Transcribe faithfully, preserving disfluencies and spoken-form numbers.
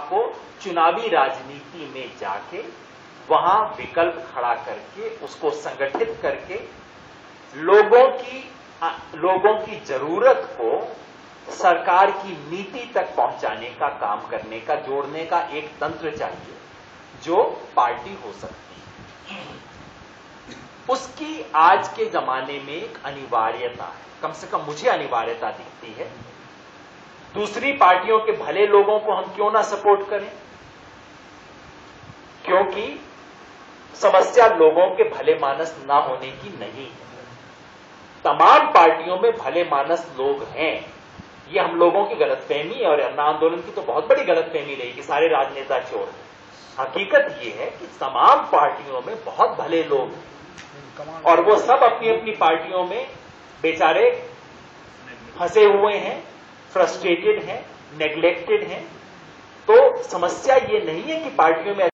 आपको चुनावी राजनीति में जाके वहां विकल्प खड़ा करके उसको संगठित करके लोगों की लोगों की जरूरत को सरकार की नीति तक पहुंचाने का काम करने का, जोड़ने का एक तंत्र चाहिए जो पार्टी हो सकती है। उसकी आज के जमाने में एक अनिवार्यता है, कम से कम मुझे अनिवार्यता दिखती है। दूसरी पार्टियों के भले लोगों को हम क्यों ना सपोर्ट करें, क्योंकि समस्या लोगों के भले मानस ना होने की नहीं है। तमाम पार्टियों में भले मानस लोग हैं, ये हम लोगों की गलतफहमी और अन्ना आंदोलन की तो बहुत बड़ी गलतफहमी रही कि सारे राजनेता चोर हैं। हकीकत ये है कि तमाम पार्टियों में बहुत भले लोग हैं और वो सब अपनी अपनी पार्टियों में बेचारे फंसे हुए हैं, फ्रस्ट्रेटेड हैं, नेग्लेक्टेड हैं। तो समस्या ये नहीं है कि पार्टियों में